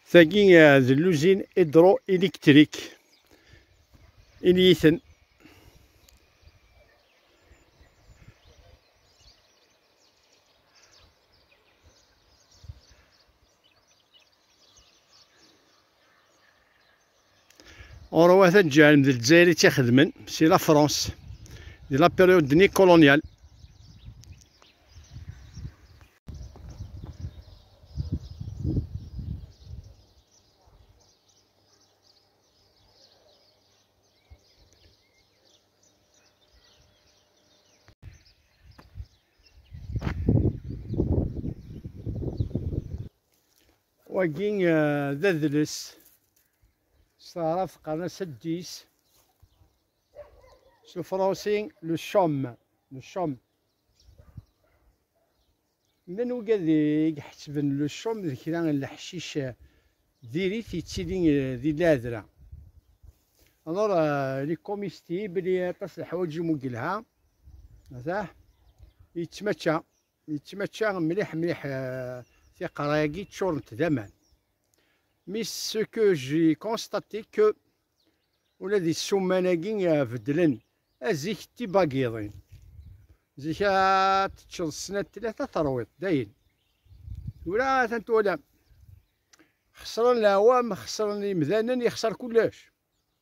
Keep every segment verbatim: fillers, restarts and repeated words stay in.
ثاقي ذا لوزين إدرو إلكتريك إليثن وروا ثجال من الجزائر تخدمن سي لا فرونس دي لا بيريود دني كولونيال. واقين ذا ذلس صارف قرن سديس سو فرونسي لو شوم لو شوم من وقاذي حسبن لو شوم ذي كذا الحشيش ديري تيتسيلي ذي لاذرة الور لي كوميستي بلي طاس الحوايج موكلها هذا يتمشى يتمشى مليح مليح في قرايقي تشورنت زمان. مي سو كو جي كونستاتي كو ولادي السماناكي فدلن ازيك تي باكيضين زيك تتشرب السنة ثلاثة ترويط داين ولا تنتولا خسران العوام خسران المذانا يخسر كلاش.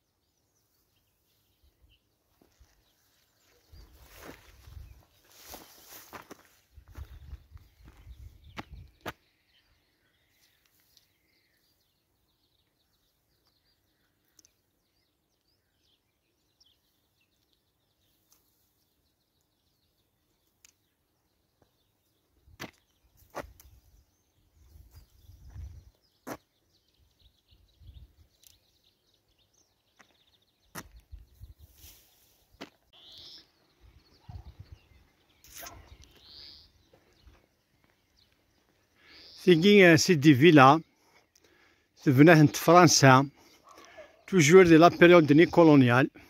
ثيقي سيدي فيلا تبنات في فرنسا توجور دي لا بيريود دني كولونيال.